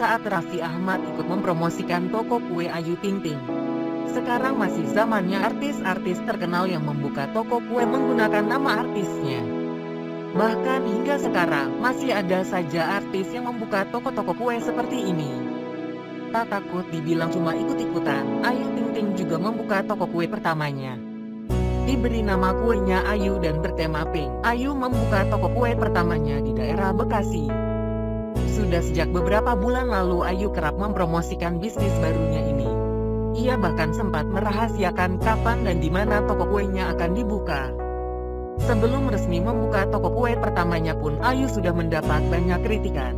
saat Raffi Ahmad ikut mempromosikan toko kue Ayu Ting Ting. Sekarang masih zamannya artis-artis terkenal yang membuka toko kue menggunakan nama artisnya. Bahkan hingga sekarang, masih ada saja artis yang membuka toko-toko kue seperti ini. Tak takut dibilang cuma ikut-ikutan, Ayu Ting Ting juga membuka toko kue pertamanya. Diberi nama kuenya Ayu dan bertema pink, Ayu membuka toko kue pertamanya di daerah Bekasi. Sudah sejak beberapa bulan lalu Ayu kerap mempromosikan bisnis barunya ini. Ia bahkan sempat merahasiakan kapan dan di mana toko kuenya akan dibuka. Sebelum resmi membuka toko kue pertamanya pun Ayu sudah mendapat banyak kritikan.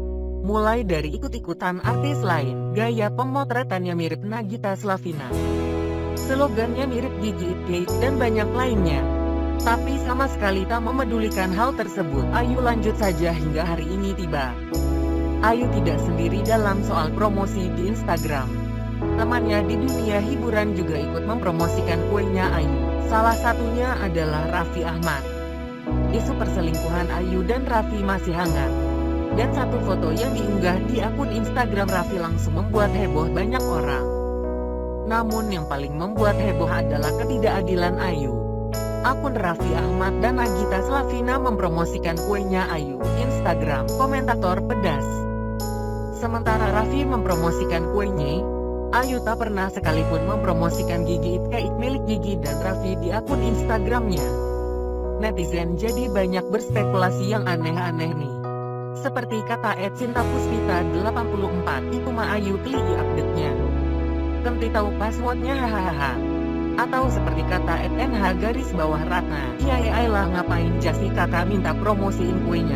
Mulai dari ikut-ikutan artis lain, gaya pemotretannya mirip Nagita Slavina, slogannya mirip Gigi Hadid dan banyak lainnya. Tapi sama sekali tak memedulikan hal tersebut, Ayu lanjut saja hingga hari ini tiba. Ayu tidak sendiri dalam soal promosi di Instagram. Temannya di dunia hiburan juga ikut mempromosikan kuenya Ayu. Salah satunya adalah Raffi Ahmad. Isu perselingkuhan Ayu dan Raffi masih hangat. Dan satu foto yang diunggah di akun Instagram Raffi langsung membuat heboh banyak orang. Namun yang paling membuat heboh adalah ketidakadilan Ayu. Akun Raffi Ahmad dan Nagita Slavina mempromosikan kuenya Ayu. Instagram, komentator pedas. Sementara Raffi mempromosikan kuenya, Ayu tak pernah sekalipun mempromosikan Gigi Hadid milik Gigi dan Raffi di akun Instagramnya. Netizen jadi banyak berspekulasi yang aneh-aneh nih. Seperti kata @cintapuspita84, itu mah Ayu kli update-nya. Kenti tahu passwordnya hahaha. Atau seperti kata @nh_ratna, iya lah ngapain Jasi kakak minta promosiin kuenya.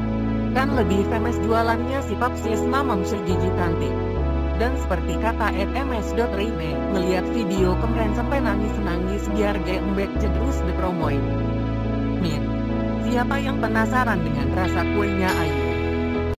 Kan lebih famous jualannya si Papsis Mamam Gigi cantik. Dan seperti kata @ms.rime, ngeliat video kemarin sampai nangis-nangis biar gembek terus dipromoin. Min, siapa yang penasaran dengan rasa kuenya Ayu?